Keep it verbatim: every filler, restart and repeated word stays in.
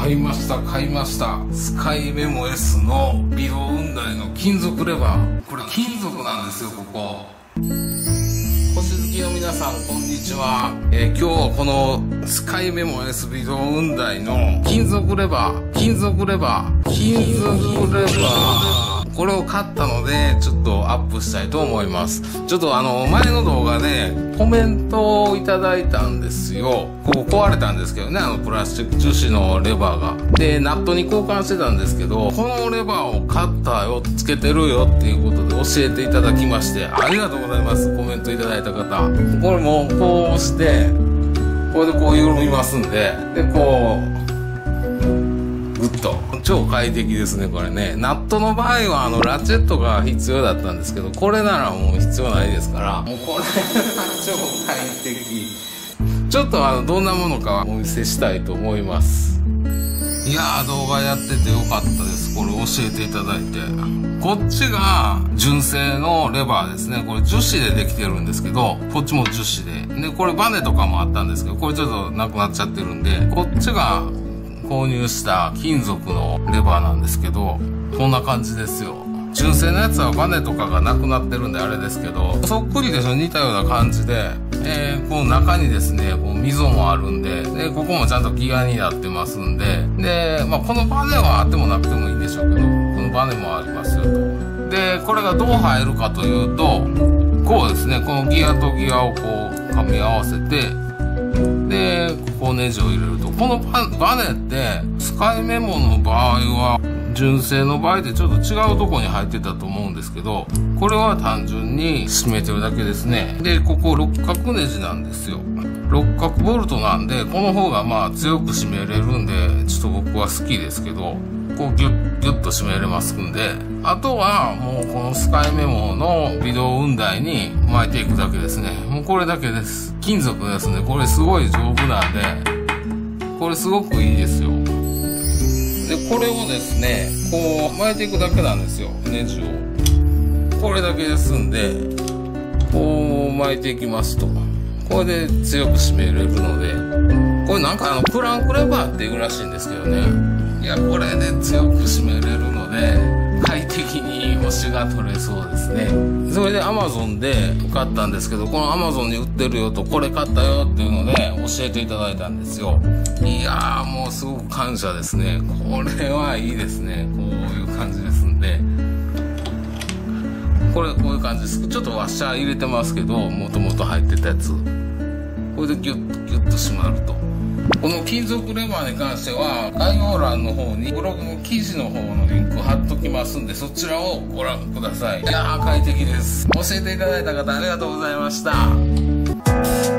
買いました買いました。スカイメモ S の微動雲台の金属レバー。これ金属なんですよ。ここ星好きの皆さんこんにちは。えー、今日はこのスカイメモ S 微動雲台の金属レバー金属レバー金属レバーこれを買ったのでちょっとアップしたいと思います。ちょっとあの前の動画でコメントをいただいたんですよ。ここ壊れたんですけどね、あのプラスチック樹脂のレバーが。でナットに交換してたんですけど、このレバーを買ったよ、つけてるよっていうことで教えていただきましてありがとうございます。コメントいただいた方、これもこうしてこれでこう緩みますんで、でこうグッと超快適ですね。これね、ナットの場合はあのラチェットが必要だったんですけど、これならもう必要ないですから、もうこれが超快適。ちょっとあのどんなものかお見せしたいと思います。いやー、動画やっててよかったです。これ教えていただいて。こっちが純正のレバーですね。これ樹脂でできてるんですけど、こっちも樹脂で。で、これバネとかもあったんですけど、これちょっとなくなっちゃってるんで、こっちが購入した金属のレバーなんですけど、こんな感じですよ。純正のやつはバネとかがなくなってるんであれですけど、そっくりでしょ、似たような感じで、えー、この中にですね、こう溝もあるんで、で、ここもちゃんとギアになってますんで、で、まあ、このバネはあってもなくてもいいんでしょうけど、このバネもありますよと。で、これがどう入るかというと、こうですね、このギアとギアをこう、噛み合わせて、で、ここネジを入れると、このバネって、スカイメモの場合は、純正の場合でちょっと違うとこに入ってたと思うんですけど、これは単純に締めてるだけですね。で、ここ六角ネジなんですよ。六角ボルトなんで、この方がまあ強く締めれるんで、ちょっと僕は好きですけど、こうギュッギュッと締めれますんで、あとはもうこのスカイメモの微動雲台に巻いていくだけですね。もうこれだけです。金属ですね。これすごい丈夫なんで、これすごくいいですよ。で、これをですね、こう巻いていくだけなんですよ。ネジを。これだけですんで、こう巻いていきますと。これで強く締めれるので、これなんかあのクランクレバーっていうらしいんですけどね。いや、これで強く締めれるので、快適に星が取れそうですね。それで Amazon で買ったんですけど、この Amazon に売ってるよと、これ買ったよっていうので教えていただいたんですよ。いやー、もうすごく感謝ですね。これはいいですね。こういう感じですんで。これ、こういう感じです。ちょっとワッシャー入れてますけど、もともと入ってたやつ。これでギュッとギュッと締まると。この金属レバーに関しては概要欄の方にブログの記事の方のリンク貼っときますんで、そちらをご覧ください。いやー、快適です。教えていただいた方ありがとうございました。